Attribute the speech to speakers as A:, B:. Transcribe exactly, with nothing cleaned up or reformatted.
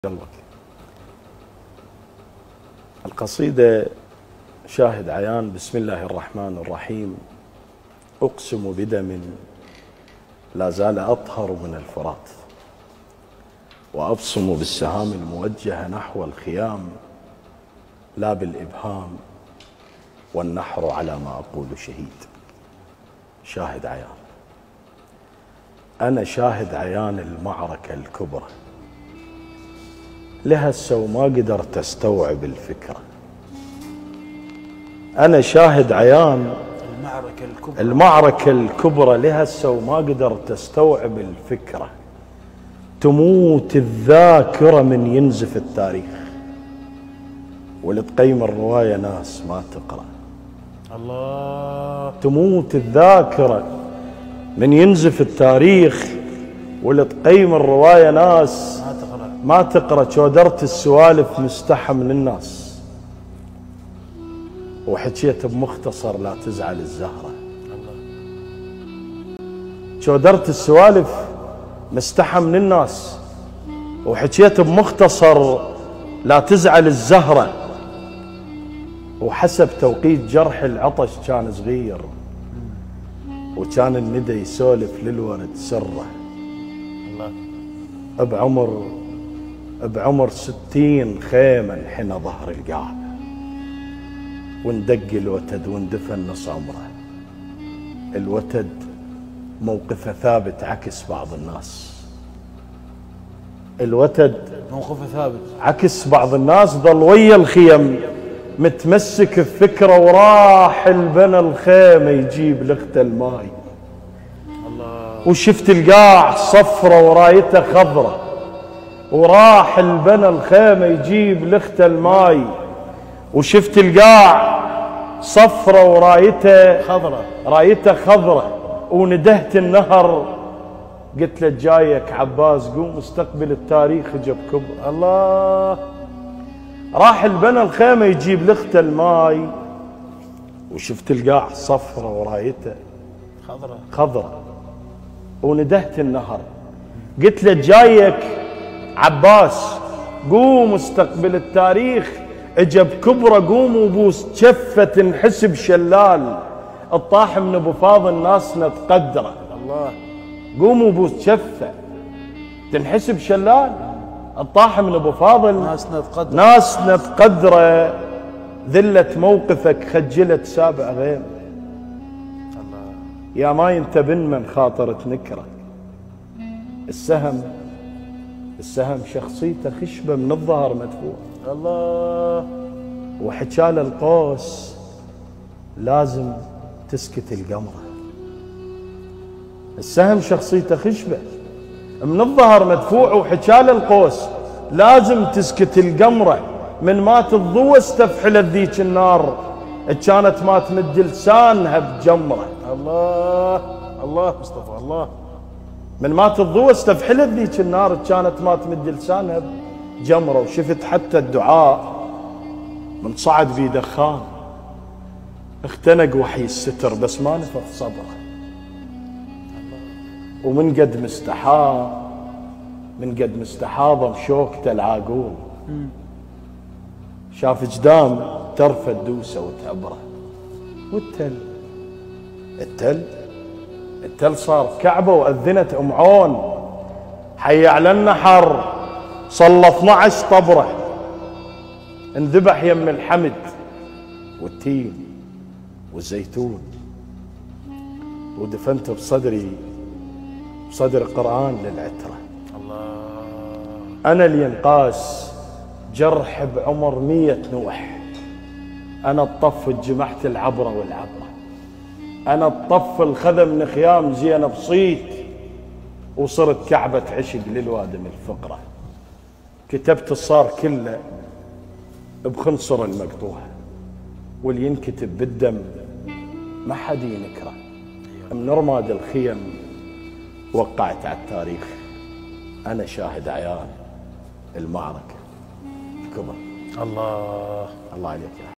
A: قلبك. القصيدة شاهد عيان. بسم الله الرحمن الرحيم. أقسم بدم لا زال أطهر من الفرات، وأبصم بالسهام الموجهة نحو الخيام، لا بالإبهام والنحر على ما أقول شهيد. شاهد عيان. أنا شاهد عيان المعركة الكبرى، لهسه وما قدرت استوعب الفكرة. أنا شاهد عيان
B: المعركة الكبرى
A: المعركة الكبرى لهسه وما قدرت استوعب الفكرة. تموت الذاكرة من ينزف التاريخ، ولتقيم الرواية ناس ما تقرأ.
B: الله.
A: تموت الذاكرة من ينزف التاريخ، ولتقيم الرواية ناس
B: ما تقرأ.
A: ما تقرأ. شودرت السوالف مستحى من الناس، وحكيت بمختصر لا تزعل الزهرة.
B: الله.
A: شودرت السوالف مستحى من الناس، وحكيت بمختصر لا تزعل الزهرة. وحسب توقيت جرح العطش كان صغير، وكان الندى يسولف للورد سره.
B: الله.
A: بعمر بعمر ستين خيمة انحنى ظهر القاع، وندق الوتد واندفن نص عمره. الوتد موقفه ثابت عكس بعض الناس. الوتد
B: موقفه ثابت
A: عكس بعض الناس، ظل ويا الخيم متمسك بفكره، وراح البنى الخيمه يجيب لخته الماي.
B: الله.
A: وشفت القاع صفرة ورايته خضرة، وراح البنى الخيمة يجيب لخته الماي. وشفت القاع صفرة ورايته
B: خضرة
A: رايته خضرة. وندهت النهر قلت له جايك عباس، قوم استقبل التاريخ جب كبر. الله. راح البنى الخيمة يجيب لخته الماي، وشفت القاع صفرة ورايته
B: خضرة
A: خضرة. وندهت النهر قلت له جايك عباس، قوم استقبل التاريخ اجب كبره. قوم وبوس جفه تنحسب شلال، الطاح من ابو فاضل ناسنا تقدره.
B: الله.
A: قوم وبوس جفه تنحسب شلال، الطاح من ابو فاضل
B: ناسنا تقدر
A: ناسنا تقدره. ذله موقفك خجلت سابع غيم.
B: الله.
A: يا ما ينتبن من خاطر تنكره. السهم السهم شخصيته خشبة من الظهر مدفوع.
B: الله.
A: وحكال القوس لازم تسكت القمرة. السهم شخصيته خشبة من الظهر مدفوع، وحكال القوس لازم تسكت القمرة. من مات الضوء استفحلت ذيك النار، كانت ما تمد لسانها بجمرة.
B: الله. الله مصطفى. الله.
A: من مات الضوء استفحلت ذيك النار، كانت ما تمد لسانها بجمرة. وشفت حتى الدعاء من صعد بي دخان، اختنق وحي الستر بس ما نفض صبره. ومن قد مستحى من قد مستحاضه بشوكته العاقول، شاف جدام ترفد دوسه وتعبره. والتل التل التل صار كعبه. وأذنت أم عون حي على النحر، صلى اثني عشر طبره. انذبح يم الحمد والتين والزيتون، ودفنت بصدري بصدر قرآن للعترة.
B: الله.
A: أنا اللي ينقاس جرح بعمر مية نوح. أنا الطف جمحت العبرة والعبرة. أنا الطف الخذ من خيام زينب صيت، وصرت كعبة عشق للوادم الفقرة. كتبت الصار كله بخنصر المقطوع، واللي ينكتب بالدم ما حد ينكره. من رماد الخيم وقعت على التاريخ. أنا شاهد عيان المعركة الكبرى.
B: الله.
A: الله عليك يا